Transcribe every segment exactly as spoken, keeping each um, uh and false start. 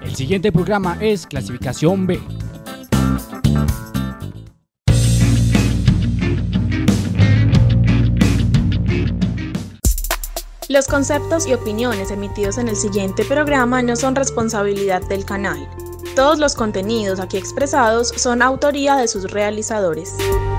El siguiente programa es Clasificación B. Los conceptos y opiniones emitidos en el siguiente programa no son responsabilidad del canal. Todos los contenidos aquí expresados son autoría de sus realizadores.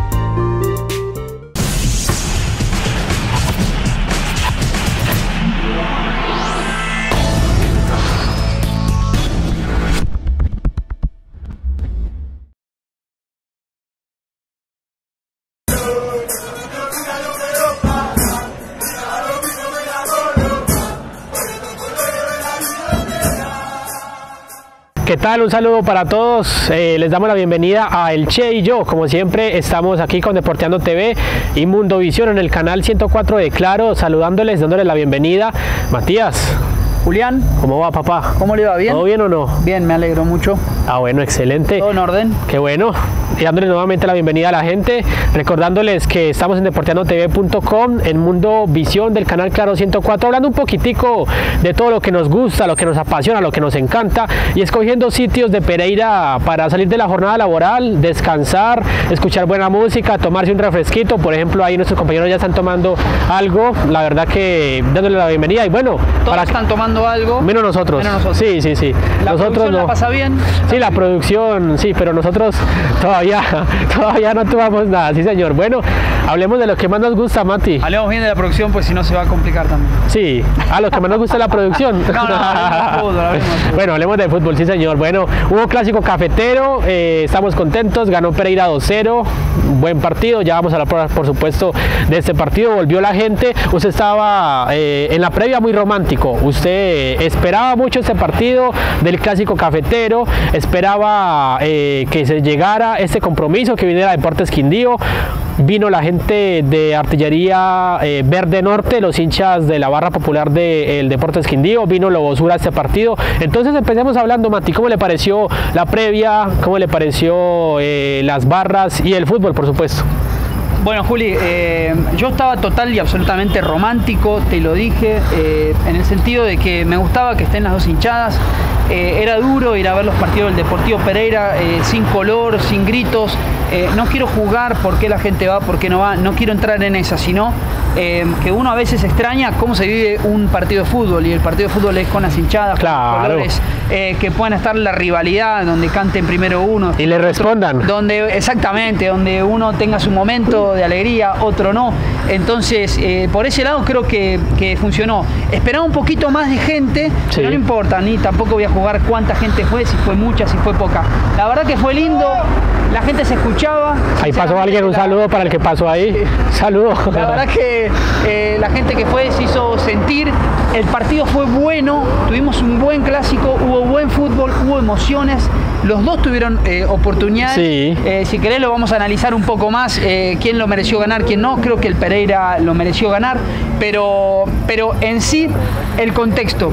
¿Qué tal? Un saludo para todos, eh, les damos la bienvenida a El Che y yo. Como siempre estamos aquí con Deporteando T V y Mundovisión en el canal ciento cuatro de Claro, saludándoles, dándoles la bienvenida. Matías. Julián, ¿Cómo va, papá? ¿Cómo le va? ¿Bien? ¿Todo bien o no? Bien, me alegro mucho. Ah, bueno, excelente. ¿Todo en orden? Qué bueno. Y dándoles nuevamente la bienvenida a la gente, recordándoles que estamos en deporteando t v punto com, en Mundovisión del canal Claro ciento cuatro, hablando un poquitico de todo lo que nos gusta, lo que nos apasiona, lo que nos encanta, y escogiendo sitios de Pereira para salir de la jornada laboral, descansar, escuchar buena música, tomarse un refresquito. Por ejemplo, ahí nuestros compañeros ya están tomando algo, la verdad que dándole la bienvenida. Y bueno, todos para están tomando algo. Menos nosotros. Menos nosotros. Sí, sí, sí. ¿La nosotros producción no. la pasa bien? Sí, la producción, sí, pero nosotros todavía, todavía no tomamos nada, sí señor. Bueno, hablemos de lo que más nos gusta, Mati. Hablemos bien de la producción, pues si no se va a complicar también. Sí, a lo que más nos gusta es la producción. No, no, hablemos de fútbol, hablemos de fútbol. Bueno, hablemos de fútbol, sí señor. Bueno, hubo clásico cafetero, eh, estamos contentos, ganó Pereira dos cero, buen partido, ya vamos a hablar por, por supuesto de este partido, volvió la gente. Usted estaba eh, en la previa muy romántico, usted esperaba mucho este partido del clásico cafetero, esperaba eh, que se llegara este compromiso, que viniera Deportes Quindío. Vino la gente de Artillería eh, Verde Norte, los hinchas de la barra popular del de Deportes Quindío, vino Lobosura a este partido. Entonces empecemos hablando, Mati, ¿cómo le pareció la previa? ¿Cómo le pareció eh, las barras y el fútbol, por supuesto? Bueno, Juli, eh, yo estaba total y absolutamente romántico, te lo dije, eh, en el sentido de que me gustaba que estén las dos hinchadas. Eh, era duro ir a ver los partidos del Deportivo Pereira eh, sin color, sin gritos. Eh, no quiero jugar por qué la gente va, por qué no va, no quiero entrar en esa, sino eh, que uno a veces extraña cómo se vive un partido de fútbol, y el partido de fútbol es con las hinchadas, claro, con los colores, eh, que puedan estar la rivalidad, donde canten primero uno y le respondan, donde exactamente, donde uno tenga su momento de alegría, otro no. Entonces, eh, por ese lado creo que, que funcionó. Esperaba un poquito más de gente, sí, pero no importa, ni tampoco voy a jugar cuánta gente fue, si fue mucha, si fue poca. La verdad que fue lindo, la gente se escuchaba. Ahí pasó alguien, un saludo para el que pasó ahí. Saludo. La verdad que eh, la gente que fue se hizo sentir, el partido fue bueno, tuvimos un buen clásico, hubo buen fútbol, hubo emociones, los dos tuvieron eh, oportunidades. Sí. Eh, si querés lo vamos a analizar un poco más, eh, quién lo mereció ganar, quién no. Creo que el Pereira lo mereció ganar, pero, pero en sí el contexto,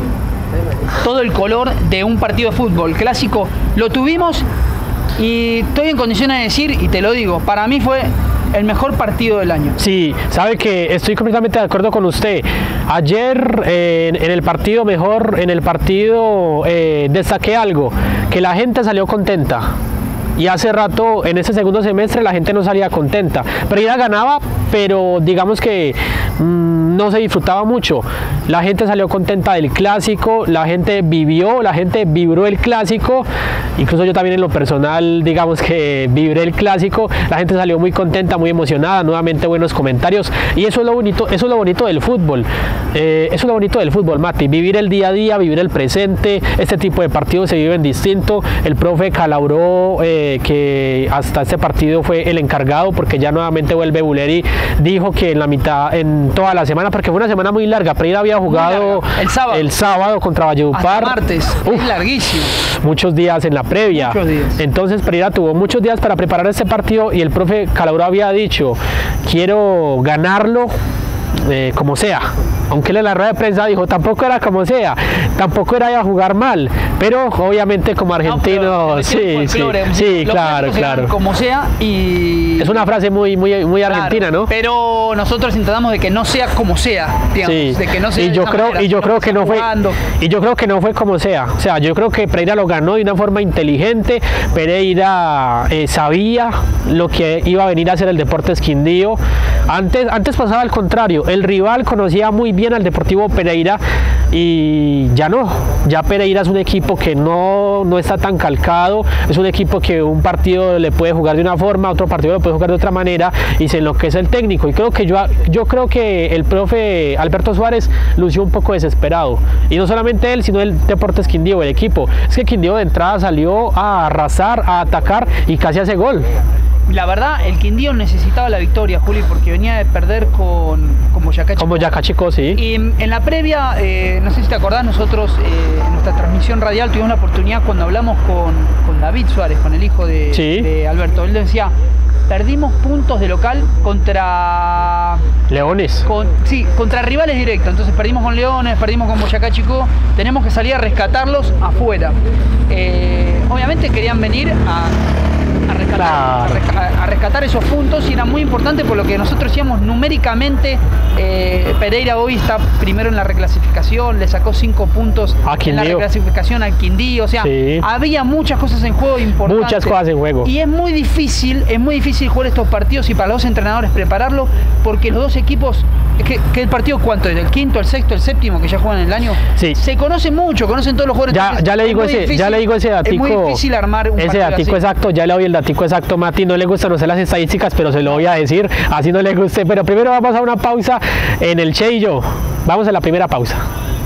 todo el color de un partido de fútbol clásico lo tuvimos, y estoy en condiciones de decir, y te lo digo, para mí fue el mejor partido del año. Sí, sabe que estoy completamente de acuerdo con usted. Ayer eh, en, en el partido mejor, en el partido eh, destaqué algo, que la gente salió contenta. Y hace rato, en ese segundo semestre, la gente no salía contenta. Pereira ganaba, pero digamos que mmm, no se disfrutaba mucho. La gente salió contenta del clásico, la gente vivió, la gente vibró el clásico. Incluso yo también en lo personal, digamos que vibré el clásico. La gente salió muy contenta, muy emocionada, nuevamente buenos comentarios. Y eso es lo bonito, eso es lo bonito del fútbol. Eh, eso es lo bonito del fútbol, Mati. Vivir el día a día, vivir el presente. Este tipo de partidos se viven distinto. El profe Calabró, eh, que hasta este partido fue el encargado, porque ya nuevamente vuelve Buleri, dijo que en la mitad, en toda la semana, porque fue una semana muy larga. Pereira había jugado el sábado, el sábado contra Valledupar, hasta martes. Uf, es larguísimo, muchos días en la previa, muchos días. Entonces Pereira tuvo muchos días para preparar este partido, y el profe Calabró había dicho: quiero ganarlo eh, como sea. aunque él en la rueda de prensa dijo, tampoco era como sea, tampoco era ir a jugar mal, pero obviamente como argentino, no, sí, sí, sí, claro, claro. Como sea y... Es una frase muy, muy, muy claro, argentina, ¿no? Pero nosotros intentamos de que no sea como sea, digamos, sí. de que no sea y yo creo, manera, y yo creo que no fue, jugando. y yo creo que no fue como sea, o sea, yo creo que Pereira lo ganó de una forma inteligente. Pereira eh, sabía lo que iba a venir a hacer el Deportes Quindío. Antes, antes pasaba al contrario, el rival conocía muy bien al Deportivo Pereira y ya no, ya Pereira es un equipo que no, no está tan calcado, es un equipo que un partido le puede jugar de una forma, otro partido lo puede jugar de otra manera y se enloquece el técnico. Y creo que yo, yo creo que el profe Alberto Suárez lució un poco desesperado, y no solamente él, sino el Deportes Quindío, el equipo. Es que Quindío de entrada salió a arrasar, a atacar y casi hace gol. La verdad, el Quindío necesitaba la victoria, Juli, porque venía de perder con, con Boyacá Chicó. Con Boyacá Chicó, sí. Y en la previa, eh, no sé si te acordás, nosotros eh, en nuestra transmisión radial tuvimos la oportunidad cuando hablamos con, con David Suárez, con el hijo de, sí. de Alberto. Él decía, perdimos puntos de local contra... Leones. Con, sí, contra rivales directos. Entonces perdimos con Leones, perdimos con Boyacá Chicó. Tenemos que salir a rescatarlos afuera. Eh, obviamente querían venir a... A rescatar, claro. a, rescatar, a rescatar esos puntos, y era muy importante por lo que nosotros decíamos numéricamente. eh, Pereira hoy está primero en la reclasificación, le sacó cinco puntos en la reclasificación al Quindío, o sea, sí. había muchas cosas en juego importantes. Muchas cosas en juego. Y es muy difícil, es muy difícil jugar estos partidos y para los dos entrenadores prepararlo, porque los dos equipos, que, que el partido cuánto es, el quinto, el sexto, el séptimo que ya juegan en el año, sí. se conocen mucho, conocen todos los jugadores. Ya, ya, le digo ese, difícil, ya le digo ese datico. Es muy difícil armar un ese datico así. Exacto, ya le doy el datico exacto, Mati. No le gusta no sé las estadísticas, pero se lo voy a decir, así no le guste. Pero primero vamos a una pausa en el Che y yo. Vamos a la primera pausa.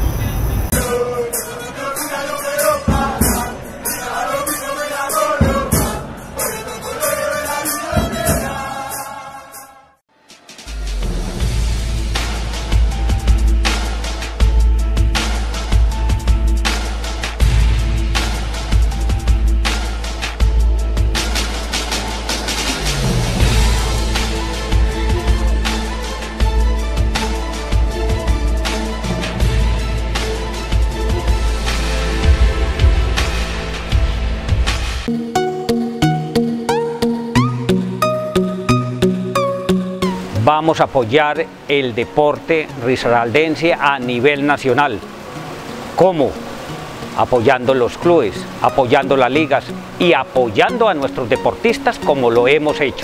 Vamos a apoyar el deporte risaraldense a nivel nacional. ¿Cómo? Apoyando los clubes, apoyando las ligas y apoyando a nuestros deportistas como lo hemos hecho.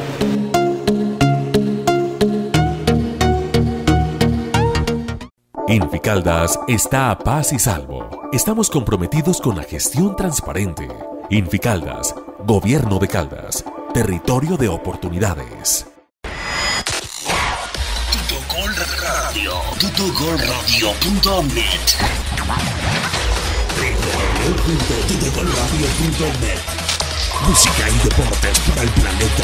Inficaldas está a paz y salvo. Estamos comprometidos con la gestión transparente. Inficaldas, Gobierno de Caldas, territorio de oportunidades. Tutogol Radio, tutogol radio punto net. w w w punto tutogol radio punto net. Música y deportes para el planeta.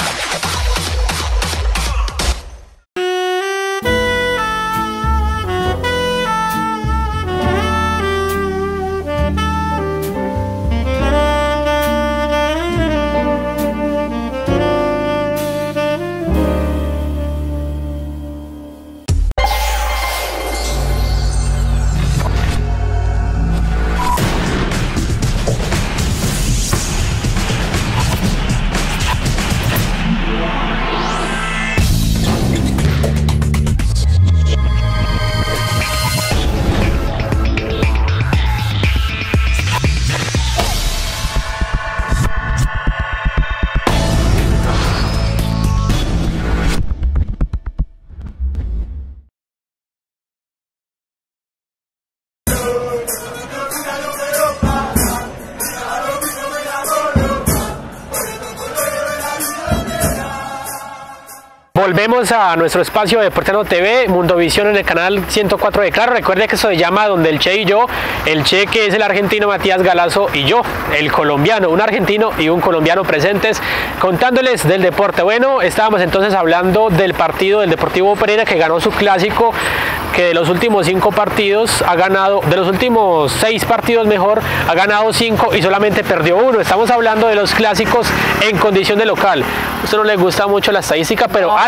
Volvemos a nuestro espacio de Deporteno T V, Mundovisión en el canal ciento cuatro de Claro. Recuerde que esto se llama Donde el Che y yo. El Che, que es el argentino Matías Galazo, y yo, el colombiano, un argentino y un colombiano presentes, contándoles del deporte. Bueno, estábamos entonces hablando del partido del Deportivo Pereira, que ganó su clásico, que de los últimos cinco partidos ha ganado, de los últimos seis partidos mejor, ha ganado cinco y solamente perdió uno. Estamos hablando de los clásicos en condición de local. A usted no le gusta mucho la estadística, pero algo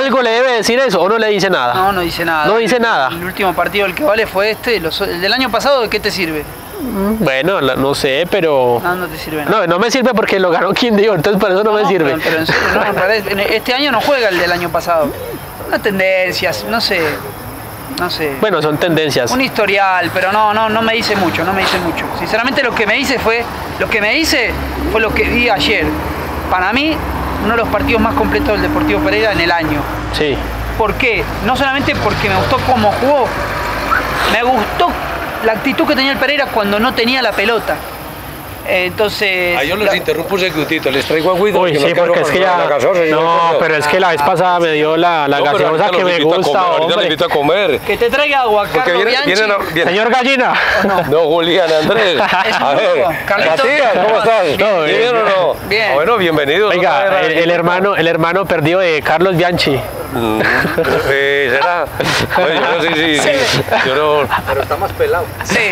algo le debe decir eso o no le dice nada? No, no dice nada. No dice el, nada. El último partido el que vale fue este. Los, el del año pasado, ¿de qué te sirve? Bueno, no sé, pero... No, no te sirve nada. No, no me sirve porque lo ganó Quindío, entonces por eso no, no me sirve. Pero, pero en serio, no, en realidad, este año no juega el del año pasado. Unas tendencias, no sé. No sé. Bueno, son tendencias. Un historial, pero no, no, no me dice mucho, no me dice mucho. Sinceramente lo que me dice fue, lo que me dice fue lo que vi ayer. Para mí, uno de los partidos más completos del Deportivo Pereira en el año. Sí. ¿Por qué? No solamente porque me gustó cómo jugó, me gustó la actitud que tenía el Pereira cuando no tenía la pelota. Entonces... Ah, yo los la... interrumpo un segundito, les traigo agüita. Uy, sí, no porque es que ya... Gasosa, no, pero es que la vez pasada me dio la, la no, gaseosa que me gusta, comer, hombre. Le invito a comer. Que te traiga agua, Carlos viene, Bianchi. Viene, viene. Señor Gallina. No, no Julián, Andrés. A ver, Matías, ¿cómo estás? No, bien, ¿bien o no? Bien. Bueno, bienvenido. Oiga, el, el, hermano, el hermano perdido de Carlos Bianchi. Mm, eh, ¿será? Oye, yo no sé si... Sí. Sí, yo no... Pero está más pelado. Sí.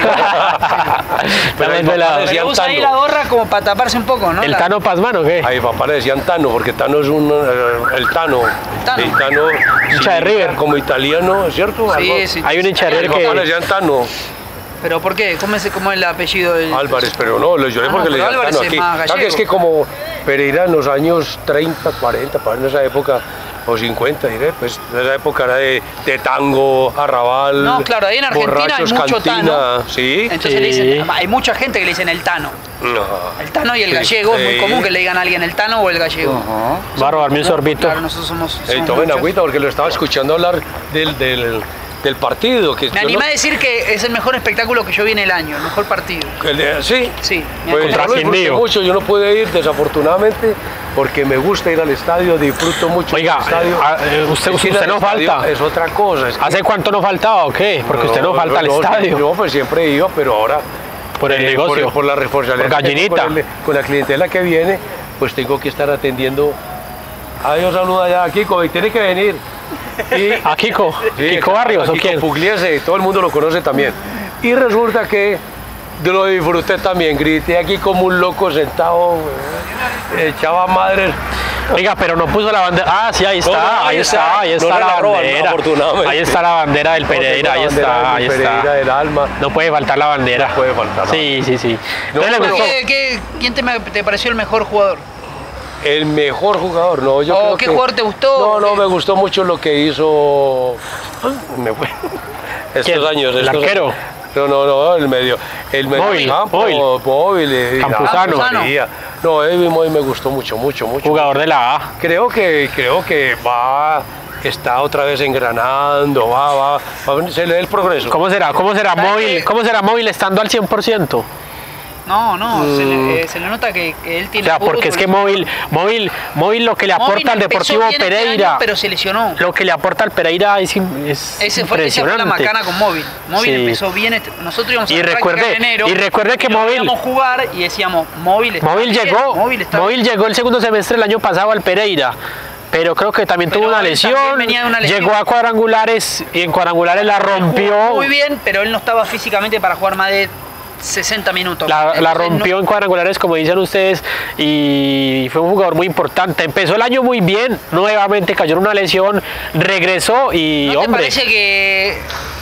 Pero el pelado. Pero usa ahí la gorra como para taparse un poco, ¿no? ¿El la... Tano Pasmano qué? A mi papá le decían Tano, porque Tano es un... El Tano. El Tano. El Tano hincha de River. Como italiano, ¿cierto? Sí, Algo. sí. Hay un hincha de River que... que... A mi papá le decían Tano. ¿Pero por qué? ¿Cómo es, cómo es el apellido del...? Álvarez, pero no, lo lloré ah, porque no, le decían Álvarez Tano es aquí. más gallego. Es que como Pereira en los años treinta, cuarenta, en esa época... o cincuenta, diré, pues en esa época era de, de tango, arrabal. No, claro, ahí en Argentina hay mucho cantina, Tano. ¿sí? Entonces sí. le dicen, hay mucha gente que le dicen el Tano. No. El Tano y el sí, gallego, sí. es muy común que le digan a alguien el Tano o el gallego. Uh-huh. Va a robarme un sorbito. Claro, nosotros somos. somos Hey, tomen agüita porque lo estaba escuchando hablar del, del, del partido. Que me animé no... a decir que es el mejor espectáculo que yo vi en el año, el mejor partido. El de, ¿Sí? Sí. Pues yo lo disfruté mucho, yo no pude ir desafortunadamente porque me gusta ir al estadio, disfruto mucho. Oiga, estadio. Eh, usted, usted, usted no falta. Es otra cosa. Es que... ¿Hace cuánto no faltaba o qué? Porque no, usted no falta no, al estadio. No, pues siempre iba, pero ahora... Por el eh, negocio. Por, por la responsabilidad. Por gallinita. Con, el, con la clientela que viene, pues tengo que estar atendiendo. Adiós, saluda ya a Kiko, y tiene que venir. Y, ¿A Kiko? Sí, ¿Kiko Barrios a o Kiko quién? Pugliese, todo el mundo lo conoce también. Y resulta que lo disfruté también, grité aquí como un loco sentado, echaba madres. Oiga, pero no puso la bandera. Ah, sí, ahí está, no, no, ahí, ahí está, está, ahí está no la, la bandera. Roban, ahí está la bandera del Pereira, ahí está, ahí está. Pereira del alma. No puede faltar la bandera. No puede faltar. Sí, sí, sí. No, pero, ¿Qué, qué, ¿Quién te, te pareció el mejor jugador? El mejor jugador, no, yo oh, creo ¿Qué que, jugador te gustó? No, no, me gustó mucho lo que hizo. Me fue. Estos ¿Quién? años. ¿El estos arquero? Años. No, no, no, el medio. El medio móvil, campo, móvil. móvil Campuzano. María. No, Edwin Móvil me gustó mucho, mucho, mucho. Jugador de la A. Creo que, creo que va, está otra vez engranando, va, va, va se le da el progreso. ¿Cómo será? ¿Cómo será móvil? ¿Cómo será móvil estando al cien por ciento? No, no, mm. se, le, eh, se le nota que, que él tiene. O sea, porque es que móvil, móvil, móvil lo que le aporta móvil al Deportivo Pereira. Este año, pero se lesionó. Lo que le aporta al Pereira es, es Ese fue, esa fue la macana con móvil. Móvil sí. empezó bien. Este, nosotros íbamos a y recuerde, en enero. Y recuerde que y móvil. Íbamos a jugar y decíamos, móvil está Móvil bien, llegó, móvil, está móvil llegó el segundo semestre del año pasado al Pereira. Pero creo que también pero tuvo una lesión, una lesión, llegó a cuadrangulares y en cuadrangulares la rompió. Muy bien, pero él no estaba físicamente para jugar más de sesenta minutos. La, la rompió no... en cuadrangulares, como dicen ustedes, y fue un jugador muy importante. Empezó el año muy bien, nuevamente cayó en una lesión, regresó y ¿No hombre. te parece que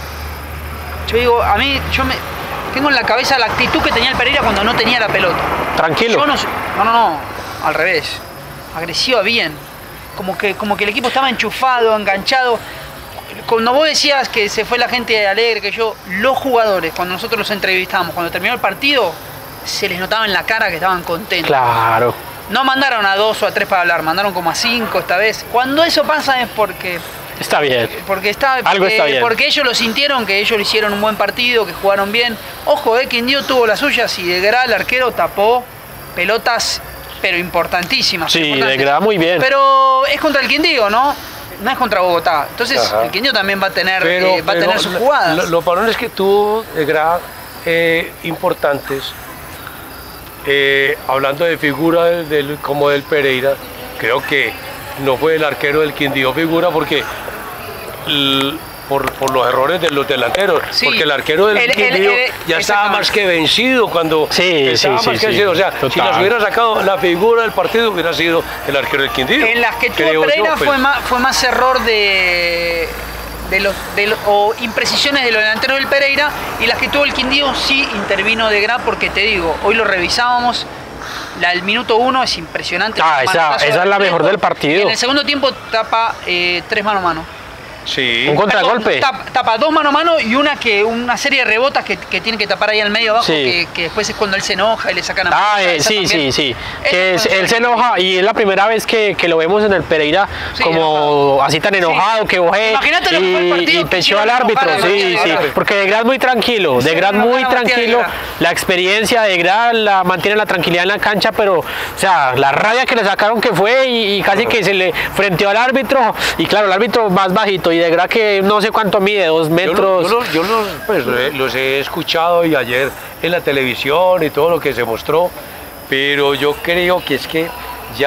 yo digo, a mí yo me tengo en la cabeza la actitud que tenía el Pereira cuando no tenía la pelota? Tranquilo. Yo no, no, no, no, al revés. Agresiva bien. Como que, como que el equipo estaba enchufado, enganchado. Cuando vos decías que se fue la gente alegre, que yo, los jugadores, cuando nosotros los entrevistamos, cuando terminó el partido, se les notaba en la cara que estaban contentos. Claro. No mandaron a dos o a tres para hablar, mandaron como a cinco esta vez. Cuando eso pasa es porque... Está bien. Porque, está, porque, Algo está bien. Porque ellos lo sintieron, que ellos le hicieron un buen partido, que jugaron bien. Ojo, eh, Quindío tuvo la suya, si de Gra el arquero tapó pelotas, pero importantísimas. Sí, importantes. de Gra muy bien. Pero es contra el Quindío, ¿no? No es contra Bogotá. Entonces, ajá, el Quindío también va a tener, pero, eh, va a tener sus jugadas. Los lo balones que tuvo de Gra eh, importantes, eh, hablando de figura del, del, como del Pereira, creo que no fue el arquero del Quindío figura porque por, por los errores de los delanteros, Sí. porque el arquero del El- el- Quindío el- ya estaba exactamente. más que vencido cuando Sí, estaba sí, más sí, que sí. vencido. O sea, si Total. las hubiera sacado la figura del partido hubiera sido el arquero del Quindío. En las que tuvo creo yo, Pereira pues. fue, más, fue más error de, de los, de los- o imprecisiones de los delanteros del Pereira, y las que tuvo el Quindío sí intervino de Gra, porque te digo, hoy lo revisábamos, la del minuto uno es impresionante. Ah, el esa- manotazo esa es del la mejor Trejo, del partido. y en el segundo tiempo tapa eh, tres mano a mano. Sí. Un contragolpe. Tapa, tapa dos mano a mano y una que una serie de rebotas que, que tiene que tapar ahí al medio abajo, Sí. que, que después es cuando él se enoja y le sacan a Ah, esa eh, sí, también. sí, sí. Esa Que es- fue- él se enoja y es la primera vez que, que lo vemos en el Pereira Sí, como enojado. así tan enojado, que bojé Imagínate lo que fue el y, partido, y que pecheó al hicieron árbitro. enojar al Sí, sí. árbitro. Porque de Gran muy tranquilo, de Sí, Gran enojar muy a Matías de tranquilo. Gra. La experiencia de Gran la mantiene la tranquilidad en la cancha, pero, o sea, la rabia que le sacaron que fue y, y casi que se le frenteó al árbitro. Y claro, el árbitro más bajito y de Gran que no sé cuánto mide, dos Yo, metros. lo- yo los, yo los, pues, eh, los he escuchado y ayer en la televisión y todo lo que se mostró, pero yo creo que es que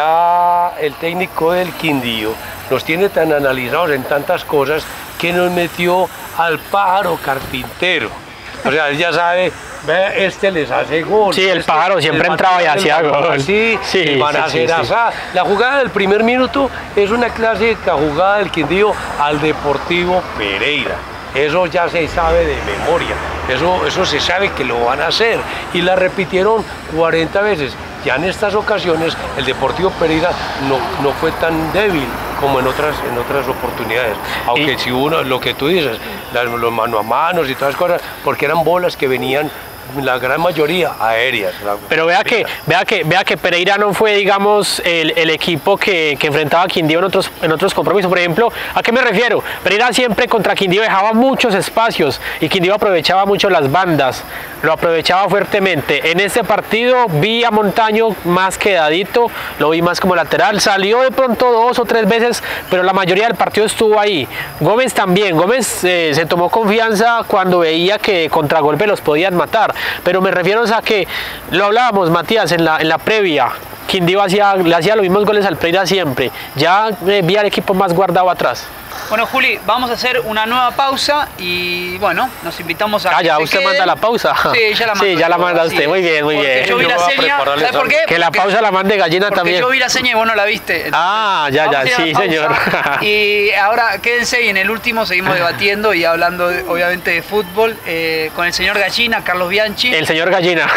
ya el técnico del Quindío nos tiene tan analizados en tantas cosas que nos metió al pájaro carpintero. O sea, él ya sabe, ve, este les hace gol. Sí, el este pájaro siempre les va a entraba y tirar el hacía balón gol. así, Sí, y van a sí, hacer sí, sí. asá. La jugada del primer minuto es una clásica jugada del Quindío al Deportivo Pereira. Eso ya se sabe de memoria, eso, eso se sabe que lo van a hacer y la repitieron cuarenta veces. Ya en estas ocasiones el Deportivo Pereira no, no fue tan débil como en otras, en otras oportunidades. Aunque Y- si uno, lo que tú dices, las- los mano a manos y todas las cosas, porque eran bolas que venían la gran mayoría aéreas. La- Pero vea que, vea que, vea que Pereira no fue, digamos, el, el equipo que, que enfrentaba a Quindío en otros, en otros compromisos. Por ejemplo, ¿a qué me refiero? Pereira siempre contra Quindío dejaba muchos espacios y Quindío aprovechaba mucho las bandas, lo aprovechaba fuertemente. En este partido vi a Montaño más quedadito, lo vi más como lateral, salió de pronto dos o tres veces, pero la mayoría del partido estuvo ahí. Gómez también, Gómez eh, se tomó confianza cuando veía que contragolpe los podían matar. Pero me refiero a que, lo hablábamos Matías en la, en la previa, Quindío hacía, le hacía los mismos goles al Pereira siempre, ya eh, vi al equipo más guardado atrás. Bueno, Juli, vamos a hacer una nueva pausa y bueno, nos invitamos a. Ah, que ya se usted queden. manda la pausa. Sí, ya la mando. Sí, ya la yo, manda así usted, es. muy bien, muy Porque bien. yo vi Yo la voy a seña, prepararles ¿sabes por algo. qué? Que la Porque- pausa la mande Gallina Porque también. yo vi la seña y vos no la viste. Ah, ya, Vamos ya, a ir a sí, la señor. pausa. Y ahora quédense y en el último seguimos debatiendo y hablando de- obviamente de fútbol eh, con el señor Gallina, Carlos Bianchi. El señor Gallina.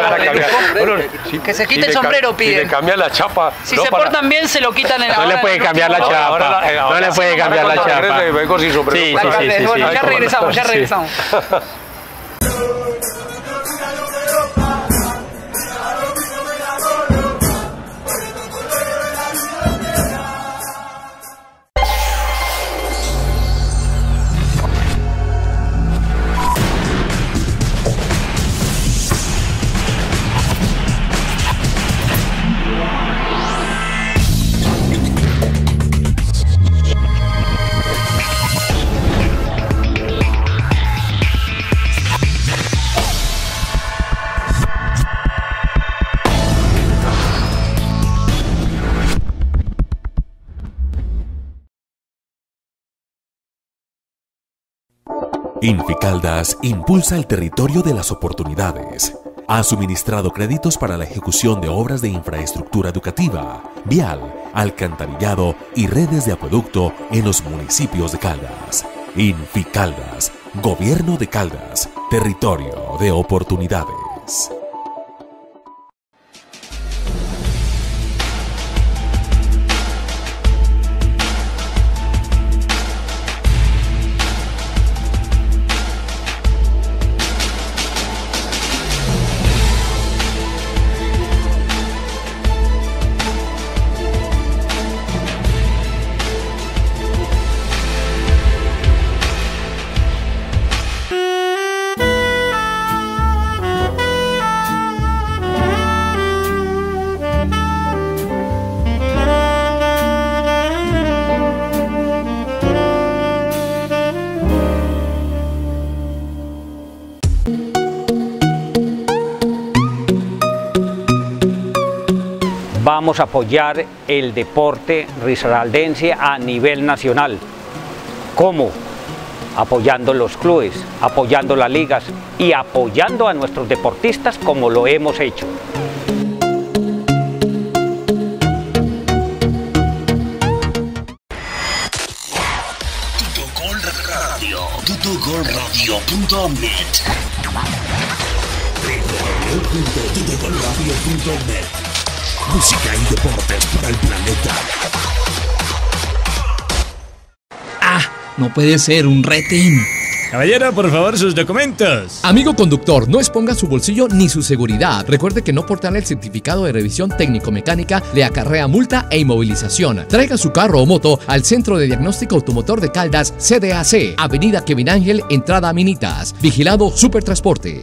Bueno, si- Que se si quite le el ca- sombrero, Si pide. le cambia la chapa. Si no, se para- portan bien, se lo quitan en la No le ahora puede en el cambiar la último- chapa. ahora la- eh, No ahora le puede sí, cambiar la cuando chapa. regrese, vengo sin sombrero. Sí, La sí, carne- sí, bueno, sí. ya regresamos, ya Sí. regresamos. Inficaldas impulsa el territorio de las oportunidades. Ha suministrado créditos para la ejecución de obras de infraestructura educativa, vial, alcantarillado y redes de acueducto en los municipios de Caldas. Inficaldas, Gobierno de Caldas, territorio de oportunidades. Vamos a apoyar el deporte risaraldense a nivel nacional. ¿Cómo? apoyando los clubes, apoyando las ligas y apoyando a nuestros deportistas como lo hemos hecho. Tutogol Radio, tutogol radio punto net, w w w punto tutogol radio punto net. Música y deportes para el planeta. Ah, no puede ser, un retén. Caballero, por favor, sus documentos. Amigo conductor, no exponga su bolsillo ni su seguridad. Recuerde que no portar el certificado de revisión técnico-mecánica le acarrea multa e inmovilización. Traiga su carro o moto al Centro de Diagnóstico Automotor de Caldas, C D A C, Avenida Kevin Ángel, entrada a Minitas. Vigilado Supertransporte.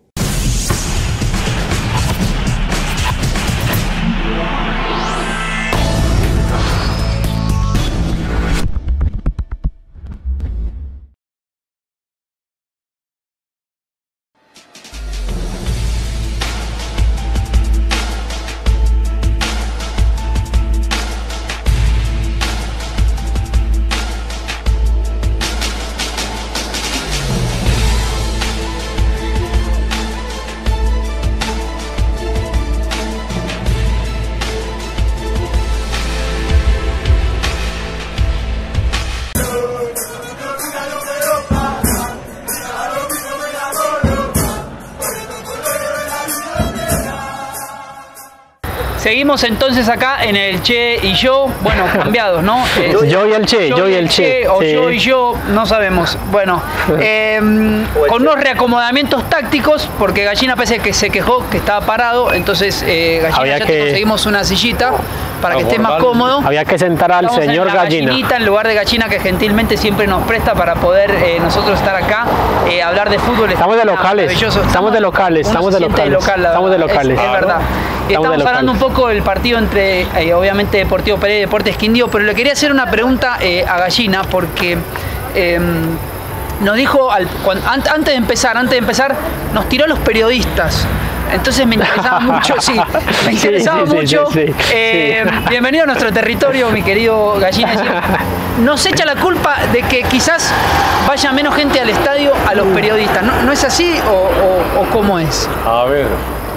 Seguimos entonces acá en el Che y yo, bueno, cambiados, ¿no? Eh, yo y el Che, yo, yo y el Che. che o sí. yo y yo, no sabemos. Bueno, eh, con unos reacomodamientos tácticos, porque Gallina parece que se quejó que estaba parado, entonces eh, Gallina Había ya que... te conseguimos una sillita para que esté más cómodo. Había que sentar al Estamos señor en la Gallina. Gallinita, en lugar de Gallina, que gentilmente siempre nos presta para poder eh, nosotros estar acá, eh, hablar de fútbol. Estamos de locales, estamos, estamos de locales, estamos de locales, local, estamos de locales. Es, es verdad. Y estamos, estamos hablando un poco del partido entre, eh, obviamente, Deportivo Pereira y Deportes Quindío, pero le quería hacer una pregunta eh, a Gallina, porque eh, nos dijo, al, cuando, antes de empezar, antes de empezar, nos tiró a los periodistas. Entonces me interesaba mucho, sí, me interesaba sí, sí, mucho. Sí, sí, eh, sí. Bienvenido a nuestro territorio, mi querido Gallina. Nos echa la culpa de que quizás vaya menos gente al estadio a los periodistas. ¿No, no es así o, o, o cómo es? A ver,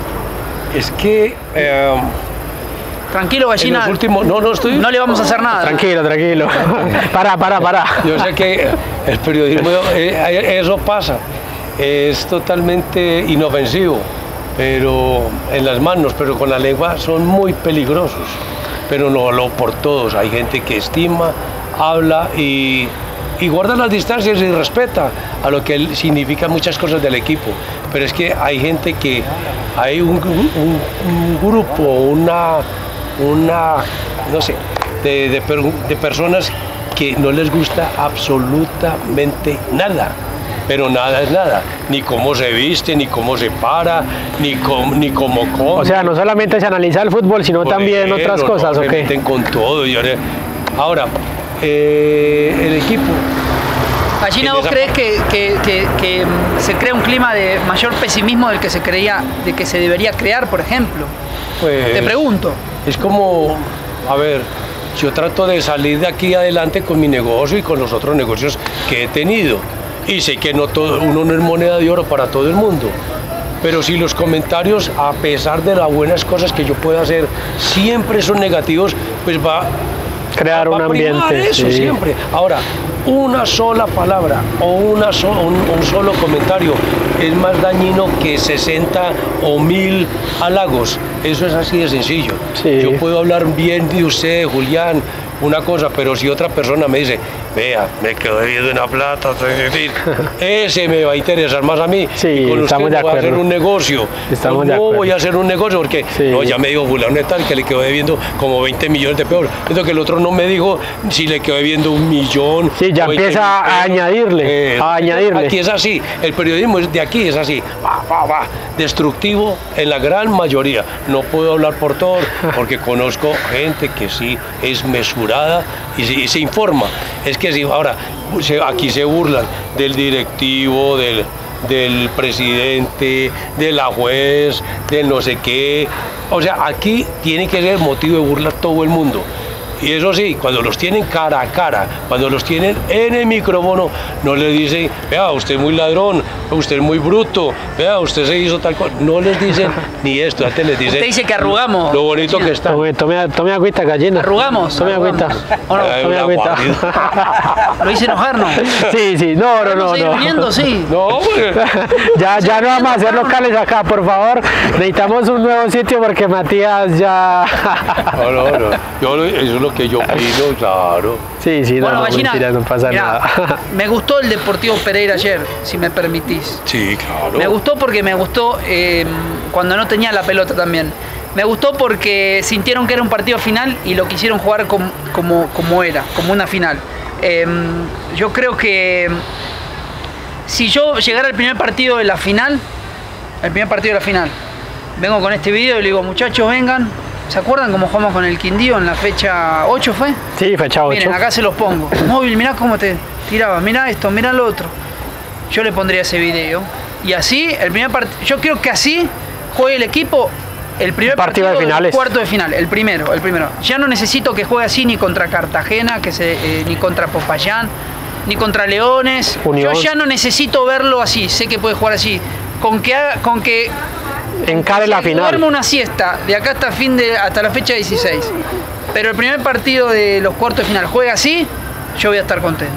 es que... Eh, tranquilo, Gallina. Últimos, no, no, estoy... no le vamos a hacer nada. Tranquilo, tranquilo. Pará, pará, pará. Yo sé que el periodismo, eh, eso pasa. Es totalmente inofensivo, pero en las manos, pero con la lengua son muy peligrosos. Pero no lo por todos. Hay gente que estima, habla y, y guarda las distancias y respeta a lo que significa muchas cosas del equipo. Pero es que hay gente que, hay un, un, un grupo, una, una, no sé, de, de, de personas que no les gusta absolutamente nada. Pero nada es nada, ni cómo se viste, ni cómo se para, ni cómo, ni cómo come. O sea, no solamente se analiza el fútbol, sino Por también ejemplo, otras cosas, no, ¿o se qué? meten con todo. Y ahora, ahora eh, el equipo... Gallina, ¿vos crees que, que, que, que se crea un clima de mayor pesimismo del que se creía, de que se debería crear, por ejemplo? Pues, te pregunto. Es como, a ver, yo trato de salir de aquí adelante con mi negocio y con los otros negocios que he tenido. Y sé que no todo, uno no es moneda de oro para todo el mundo, pero si los comentarios, a pesar de las buenas cosas que yo pueda hacer, siempre son negativos, pues va crear va un a ambiente. Eso sí. siempre. Ahora, una sola palabra o una so, un, un solo comentario es más dañino que sesenta o mil halagos. Eso es así de sencillo. Sí. Yo puedo hablar bien de usted, Julián, una cosa, pero si otra persona me dice, vea, me quedo debiendo una plata, ese me va a interesar más a mí. Sí, y con usted estamos de voy a hacer un negocio. Estamos pues de no acuerdo. voy a hacer un negocio porque sí. no, ya me dijo Julián tal que le quedó debiendo como veinte millones de pesos. Entonces que el otro no me dijo si le quedó debiendo un millón. Sí, ya empieza a añadirle, eh, a añadirle. Aquí es así, el periodismo de aquí es así, va, va, va, destructivo en la gran mayoría. No puedo hablar por todos porque conozco gente que sí es mesurada y se, y se informa. Es que sí, ahora se, aquí se burlan del directivo, del, del presidente, de la juez, del no sé qué. O sea, aquí tiene que ser motivo de burla todo el mundo. y eso sí, cuando los tienen cara a cara, cuando los tienen en el micrófono, no les dicen, vea, usted es muy ladrón, usted es muy bruto, vea, usted se hizo tal cosa. No les dicen ni esto, antes les dicen. Usted dice que arrugamos. Lo bonito que está. Tome, tome, tome agüita, gallina. Arrugamos. Tome agüita. ¿O no? Tome agüita. Lo hice enojar, ¿no? Sí, sí, no, no, no. no. Viniendo, sí. No, pues. ya, ya no vamos a hacer locales acá, por favor. Necesitamos un nuevo sitio porque Matías ya. No, no, no. Yo, eso es lo que yo pido, claro. Sí, sí, bueno, no, Gallina, mentira, no pasa mirá, nada. Me gustó el Deportivo Pereira ayer, si me permitís. Sí, claro. Me gustó porque me gustó eh, cuando no tenía la pelota también. Me gustó porque sintieron que era un partido final y lo quisieron jugar como, como, como era, como una final. Eh, yo creo que si yo llegara al primer partido de la final, el primer partido de la final, vengo con este video y le digo, muchachos, vengan. ¿Se acuerdan cómo jugamos con el Quindío en la fecha ocho fue? Sí, fecha ocho. Miren, acá se los pongo. Móvil, mirá cómo te tiraba, mirá esto, mirá lo otro. Yo le pondría ese video. Y así, el primer partido, yo creo que así juegue el equipo el primer partido, partido de finales. Cuarto de final, el primero, el primero. Ya no necesito que juegue así ni contra Cartagena, que se, eh, ni contra Popayán, ni contra Leones. Unión. Yo ya no necesito verlo así, sé que puede jugar así. Con que haga, con que encare la final. Duerme una siesta de acá hasta fin de hasta la fecha dieciséis. Pero el primer partido de los cuartos de final juega así, yo voy a estar contento.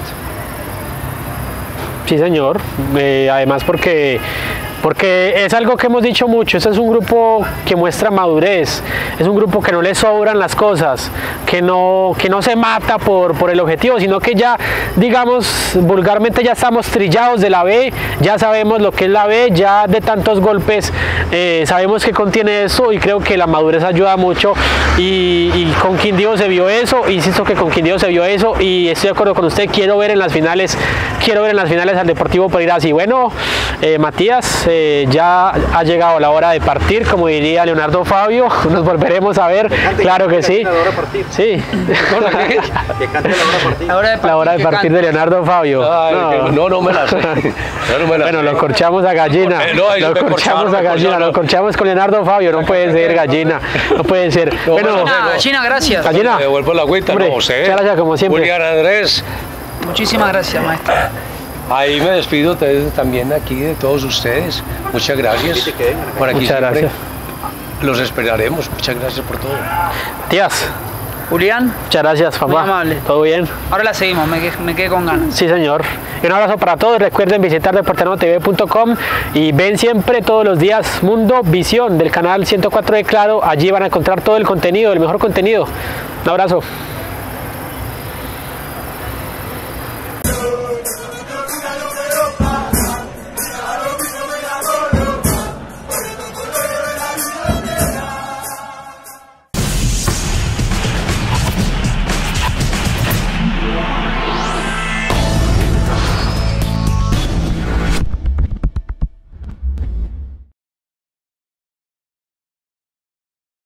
Sí, señor. Eh, además porque porque es algo que hemos dicho mucho, este es un grupo que muestra madurez, es un grupo que no le sobran las cosas, que no, que no se mata por, por el objetivo, sino que ya, digamos, vulgarmente ya estamos trillados de la B, ya sabemos lo que es la B, ya de tantos golpes eh, sabemos que contiene eso y creo que la madurez ayuda mucho y, y con Quindío se vio eso, insisto que con Quindío se vio eso y estoy de acuerdo con usted, quiero ver en las finales, quiero ver en las finales al Deportivo Pereira así. Bueno, eh, Matías, Eh, ya ha llegado la hora de partir, como diría Leonardo Fabio, nos volveremos a ver, claro que sí. Sí. Que cante la hora de partir. La hora de partir, la hora de, partir de Leonardo Fabio. Ay, no. no, no me la sé. No me la bueno, sé. lo corchamos a Gallina. No, lo corchamos a Gallina, lo corchamos con Leonardo Fabio, no puede ser Gallina, no puede ser. No, bueno, no, no. Gallina, gracias. Gallina. Me devuelvo la agüita, Hombre, no sé. Muchas gracias, como siempre. Julián Andrés. Muchísimas gracias, maestro. Ahí me despido también aquí de todos ustedes. Muchas gracias. Por aquí Muchas gracias. Los esperaremos. Muchas gracias por todo. Tías. Julián. Muchas gracias, papá. Muy amable. ¿Todo bien? Ahora la seguimos, me, me quedé con ganas. Sí, señor. Y un abrazo para todos. Recuerden visitar deporteno t v punto com y ven siempre todos los días Mundo Visión del canal ciento cuatro de Claro. Allí van a encontrar todo el contenido, el mejor contenido. Un abrazo.